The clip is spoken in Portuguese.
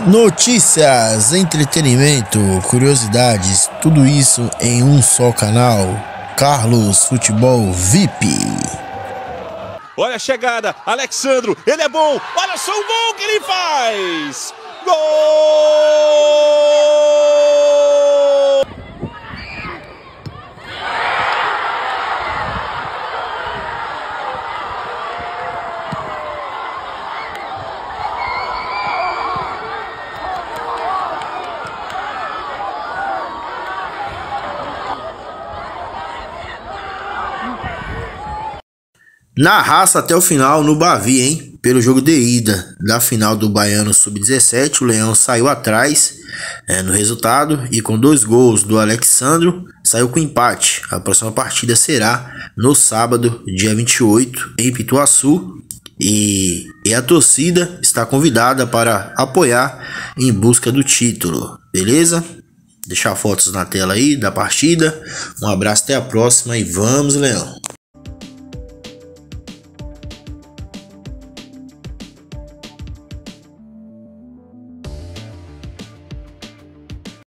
Notícias, entretenimento, curiosidades, tudo isso em um só canal. Carlos Futebol VIP. Olha a chegada, Alexandro, ele é bom, olha só o gol que ele faz! Gol! Na raça até o final no Bavi, hein? Pelo jogo de ida da final do Baiano Sub-17, o Leão saiu atrás no resultado e com 2 gols do Alexandro saiu com empate. A próxima partida será no sábado, dia 28, em Pituaçu, e a torcida está convidada para apoiar em busca do título, beleza? Deixar fotos na tela aí da partida. Um abraço, até a próxima e vamos, Leão!